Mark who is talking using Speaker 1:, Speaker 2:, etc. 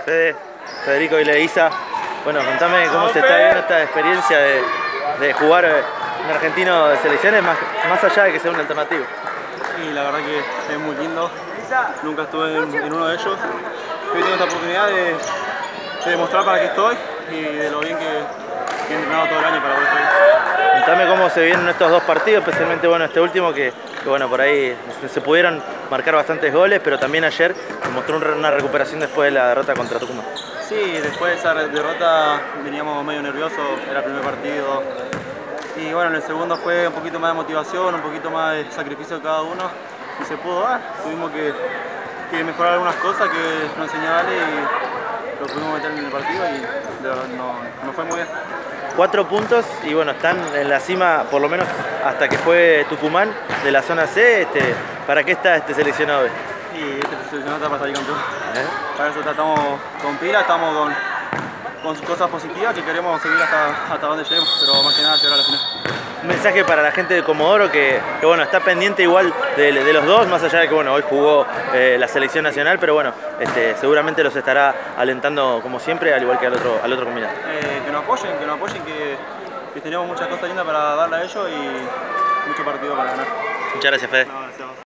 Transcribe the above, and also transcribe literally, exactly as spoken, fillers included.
Speaker 1: Fede, Federico y Leisa. Bueno, contame cómo se está viendo esta experiencia de, de jugar un argentino de selecciones, más, más allá de que sea un alternativo.
Speaker 2: Y la verdad que es muy lindo. Nunca estuve en, en uno de ellos. Hoy tengo esta oportunidad de, de demostrar para qué estoy y de lo bien que, que he entrenado todo el año para poder estar ahí.
Speaker 1: Contame cómo se vienen estos dos partidos, especialmente bueno este último, que, que bueno, por ahí se, se pudieron marcar bastantes goles, pero también ayer se mostró una recuperación después de la derrota contra Tucumán.
Speaker 2: Sí, después de esa derrota veníamos medio nerviosos, era el primer partido. Y bueno, en el segundo fue un poquito más de motivación, un poquito más de sacrificio de cada uno y se pudo dar. Tuvimos que, que mejorar algunas cosas que nos enseñó Ale y lo pudimos meter en el partido y de verdad no, no fue muy bien.
Speaker 1: Cuatro puntos y bueno, están en la cima, por lo menos hasta que fue Tucumán, de la zona C. Este, ¿Para qué está este seleccionado B?
Speaker 2: Y este seleccionado está para salir campeón.
Speaker 1: ¿Eh?
Speaker 2: Para eso estamos con pila, estamos con, con cosas positivas que queremos seguir hasta, hasta donde lleguemos, pero más que nada llegar a la final.
Speaker 1: Un mensaje para la gente de Comodoro que, que bueno, está pendiente igual de, de los dos, más allá de que bueno, hoy jugó eh, la selección nacional, pero bueno, este, seguramente los estará alentando como siempre, al igual que al otro, al otro combinado.
Speaker 2: Eh, que nos apoyen, que nos apoyen, que, que tenemos muchas cosas lindas para darle a ellos y mucho partido para ganar.
Speaker 1: Muchas gracias, Fede.
Speaker 2: No, gracias.